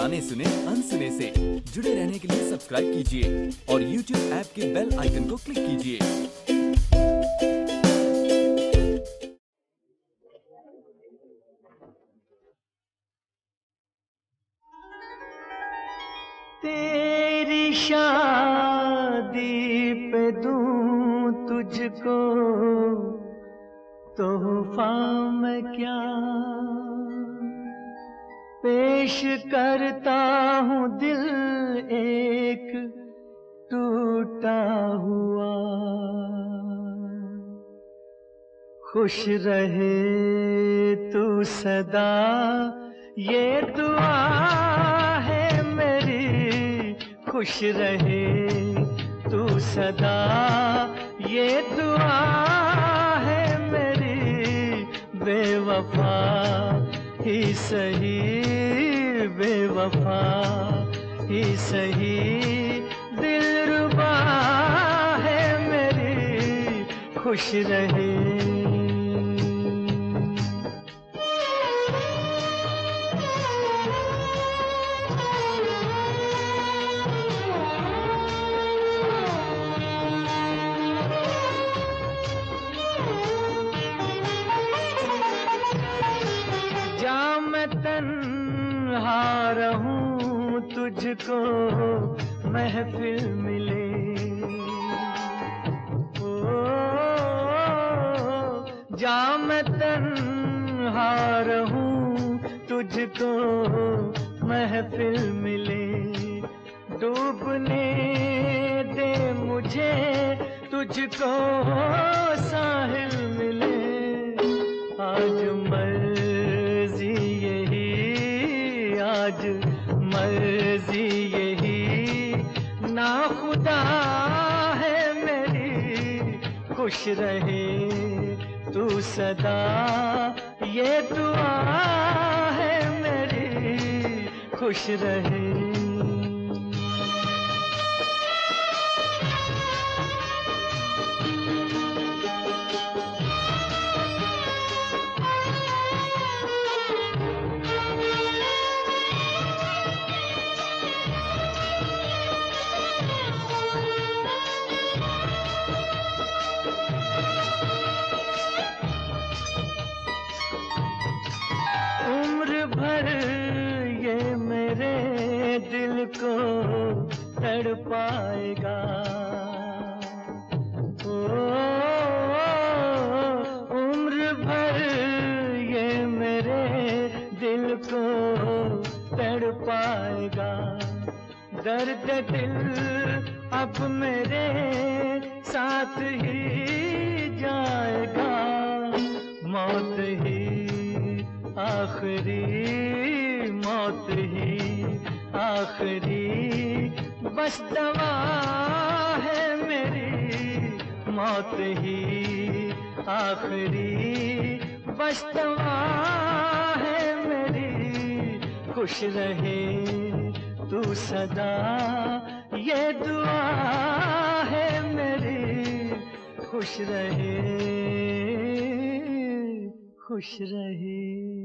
गाने सुने अनसुने से। जुड़े रहने के लिए सब्सक्राइब कीजिए और YouTube ऐप के बेल आइकन को क्लिक कीजिए। तेरी शादी पे दूं तुझको तोहफा मैं क्या पेश करता हूँ, दिल एक टूटा हुआ। खुश रहे तू सदा ये दुआ है मेरी, खुश रहे तू सदा ये दुआ है मेरी। बेवफा ही सही, बेवफा ही सही, दिलरुबा है मेरी, खुश रहे। तन्हा रहूं तुझको महफिल मिले, ओ जा मैं तन्हा रहूं तुझको महफिल मिले। डूबने दे मुझे तुझको साहिल मिले। आज मर्जी यही, आज मर्जी यही, ना खुदा है मेरी, खुश रहे तू सदा ये दुआ है मेरी, खुश रहे। भर ये मेरे दिल को तड़पाएगा, ओ उम्र भर ये मेरे दिल को तड़पाएगा। दर्द दिल अब मेरे साथ ही जाएगा, मौत ही आखिरी, मौत ही आखिरी, बस दवा है मेरी, मौत ही आखिरी, बस दवा है मेरी, खुश रहे तू सदा ये दुआ है मेरी, खुश रहे, खुश रहे।